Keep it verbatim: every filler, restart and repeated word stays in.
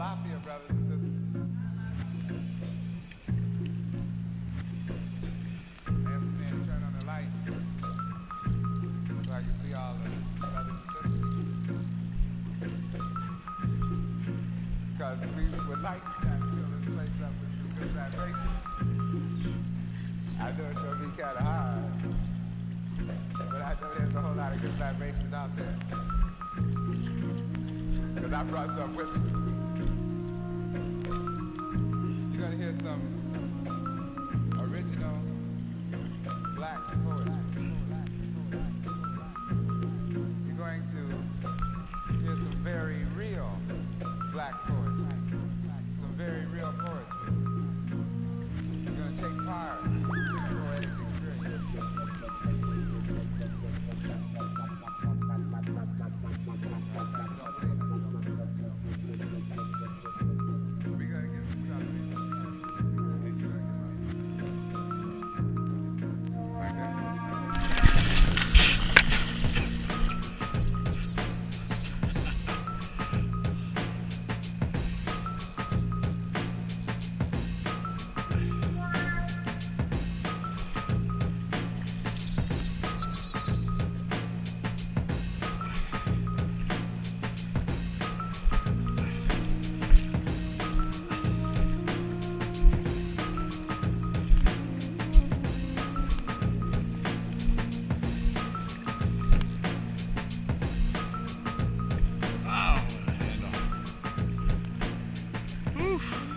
Lafayette, brothers and sisters. Anthony, turn on the lights so I can see all the brothers and sisters. Because we would like to kind of fill this place up with some good vibrations. I know it's going to be kind of hard, but I know there's a whole lot of good vibrations out there. Because I brought some with me. You're going to hear some original black poetry. You're going to hear some very real black poetry. Some very real poetry. You're going to take part in the poetic experience. We're going to give you something. Like that. Oof.